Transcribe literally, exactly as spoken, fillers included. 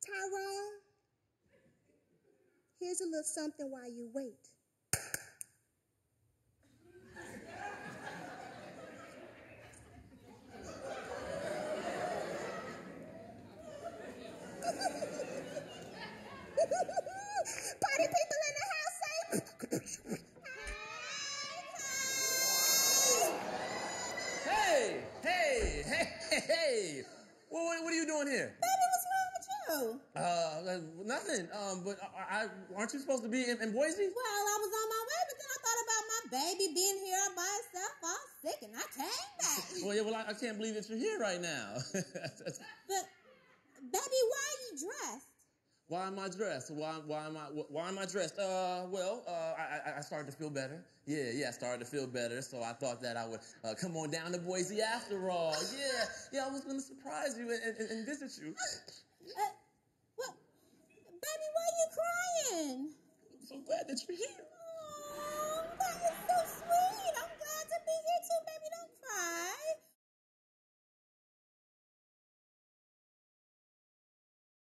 Tyrone, here's a little something while you wait. Party people in the house say, hey, hey, hey, hey, hey. Well, what, what are you doing here? Baby, what's wrong with you? Uh, nothing. Um, but I, I, aren't you supposed to be in, in Boise? Well, I was on my way, but then I thought about my baby being here all by itself, all sick, and I came back. Well, yeah, well, I, I can't believe that you're here right now. But, baby, why are you dressed? Why am I dressed? Why, why am I, why am I dressed? Uh, well, uh, I, I started to feel better. Yeah, yeah, I started to feel better. So I thought that I would uh, come on down to Boise after all. Yeah, yeah, I was going to surprise you and, and, and visit you. Uh, well, baby, why are you crying? I'm so glad that you're here.